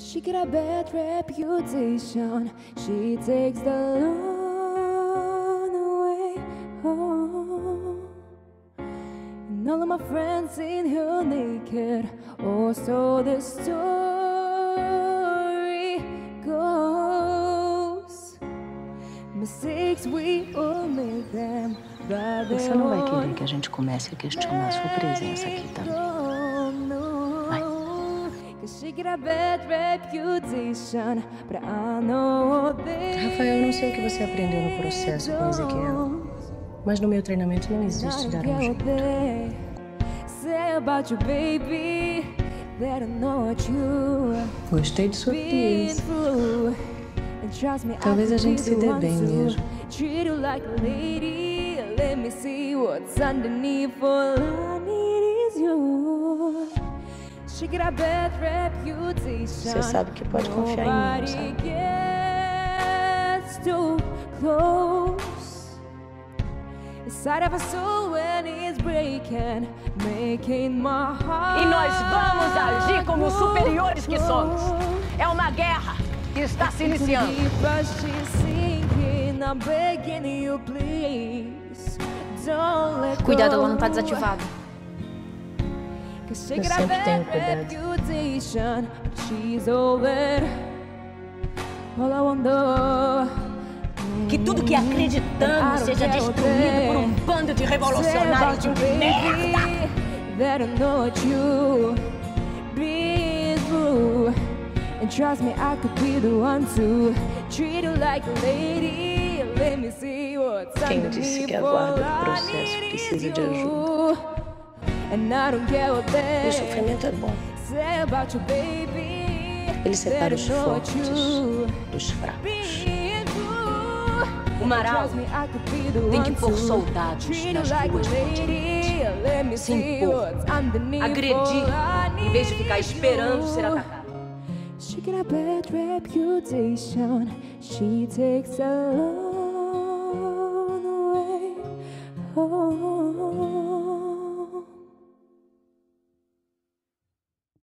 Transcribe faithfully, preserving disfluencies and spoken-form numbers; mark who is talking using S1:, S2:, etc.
S1: She got a bad reputation. She takes the long way home. And all of my friends in her naked. Oh, so the story goes. Mistakes we all make them.
S2: Você não vai querer que a gente comece a questionar a sua presença aqui também. Vai. Rafael, eu não sei o que você aprendeu no processo com Ezequiel, mas no meu treinamento não existe dar um jeito. Gostei de sua frieza. Talvez a gente se dê bem mesmo.
S1: Let me see what's underneath. All I need is you. She got a bad reputation.
S2: Você sabe que pode confiar em mim, sabe?
S1: Gets too close. Inside of a soul when it's breaking, making my heart.
S3: E nós vamos agir como os superiores que somos. É uma guerra que está se iniciando.
S4: Cuidado, ela não tá desativada.
S2: Eu sempre tenho cuidado.
S3: Que tudo que acreditamos seja destruído por um bando de revolucionários de merda.
S1: And trust me, I could be the one to treat you like a lady. Let me see what's
S2: Quem disse que a guarda do processo precisa de ajuda? O sofrimento é bom. Ele separa os fortes dos fracos.
S3: O Marau tem que pôr soldados nas ruas do continente. Se impor, agredir, em vez de ficar esperando ser atacado.
S1: She got a bad reputation. She takes a lot.